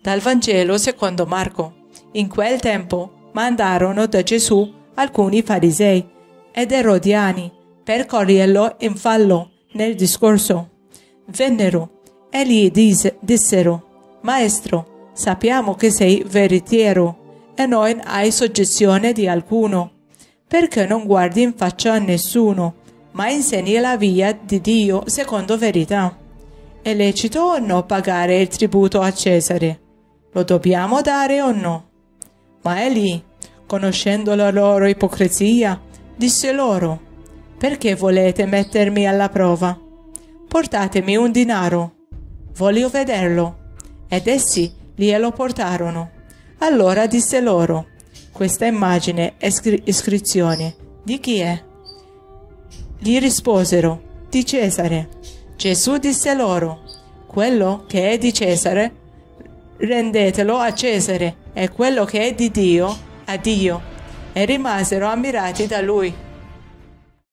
Dal Vangelo secondo Marco. In quel tempo mandarono da Gesù alcuni farisei ed erodiani per coglierlo in fallo nel discorso. Vennero e gli dissero: Maestro, sappiamo che sei veritiero e non hai soggezione di alcuno, perché non guardi in faccia a nessuno, ma insegni la via di Dio secondo verità. È lecito o no pagare il tributo a Cesare? Lo dobbiamo dare o no? Ma egli, conoscendo la loro ipocrisia, disse loro: Perché volete mettermi alla prova? Portatemi un denaro, voglio vederlo. Ed essi glielo portarono. Allora disse loro: Questa immagine e iscrizione di chi è? Gli risposero: Di Cesare. Gesù disse loro: Quello che è di Cesare rendetelo a Cesare, e quello che è di Dio a Dio. E rimasero ammirati da lui.